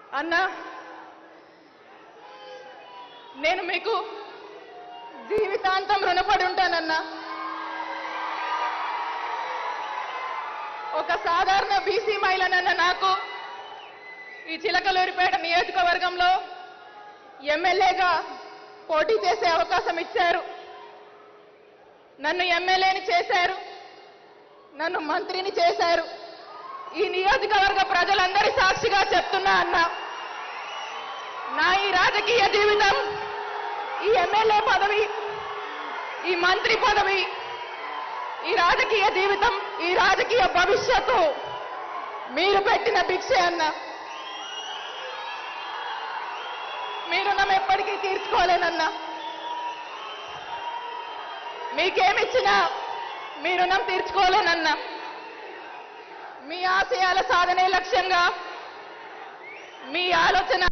అన్నా నేను మీకు జీవితాంతం రుణపడి ఉంటానన్నా. ఒక సాధారణ బీసీ మహిళనన్న నాకు ఈ చిలకలూరిపేట నియోజకవర్గంలో ఎమ్మెల్యేగా పోటీ చేసే అవకాశం ఇచ్చారు. నన్ను ఎమ్మెల్యేని చేశారు, నన్ను మంత్రిని చేశారు. ఈ నియోజకవర్గ ప్రజలందరి సాక్షిగా చెప్తున్నా అన్నా, నా ఈ రాజకీయ జీవితం, ఈ ఎమ్మెల్యే పదవి, ఈ మంత్రి పదవి, ఈ రాజకీయ జీవితం, ఈ రాజకీయ భవిష్యత్తు మీరు పెట్టిన భిక్షే అన్న. మీ రుణం ఎప్పటికీ తీర్చుకోలేనన్నా. మీకేమిచ్చినా మీ రుణం తీర్చుకోలేనన్నా. మీ ఆశయాల సాధనే లక్ష్యంగా, మీ ఆలోచన,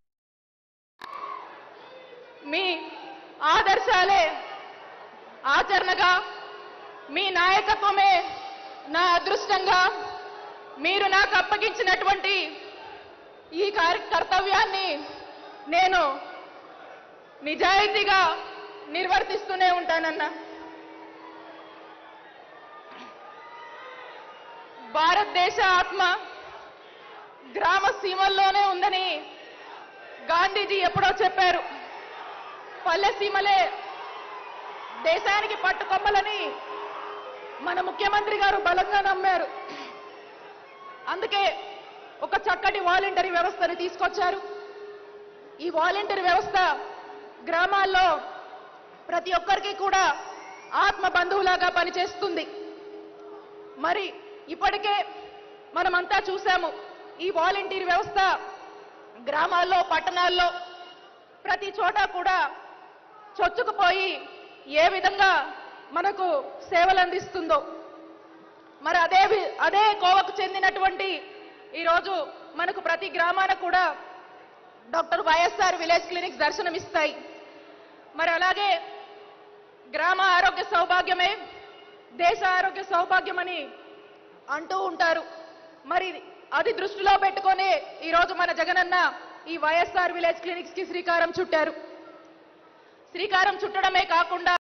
మీ ఆదర్శాలే ఆచరణగా, మీ నాయకత్వమే నా అదృష్టంగా, మీరు నాకు అప్పగించినటువంటి ఈ కర్తవ్యాన్ని నేను నిజాయితీగా నిర్వర్తిస్తూనే ఉంటానన్నా. భారతదేశ ఆత్మ గ్రామ సీమల్లోనే ఉందని గాంధీజీ ఎప్పుడో చెప్పారు. పల్లె సీమలే దేశానికి పట్టుకొమ్మలని మన ముఖ్యమంత్రి గారు బలంగా నమ్మారు. అందుకే ఒక చక్కటి వాలంటరీ వ్యవస్థను తీసుకొచ్చారు. ఈ వాలంటరీ వ్యవస్థ గ్రామాల్లో ప్రతి ఒక్కరికి కూడా ఆత్మ బంధువులాగా పనిచేస్తుంది. మరి ఇప్పటికే మనమంతా చూసాము, ఈ వాలంటీర్ వ్యవస్థ గ్రామాల్లో, పట్టణాల్లో ప్రతి చోట కూడా చొచ్చుకుపోయి ఏ విధంగా మనకు సేవలు అందిస్తుందో. మరి అదే కోవకు చెందినటువంటి ఈరోజు మనకు ప్రతి గ్రామాన కూడా డాక్టర్ వైఎస్ఆర్ విలేజ్ క్లినిక్స్ దర్శనమిస్తాయి. మరి అలాగే గ్రామ ఆరోగ్య సౌభాగ్యమే దేశ ఆరోగ్య సౌభాగ్యమని అంటూ ఉంటారు. మరి అది దృష్టిలో పెట్టుకొని ఈరోజు మన జగనన్న ఈ వైఎస్ఆర్ విలేజ్ క్లినిక్స్ కి శ్రీకారం చుట్టారు. శ్రీకారం చుట్టడమే కాకుండా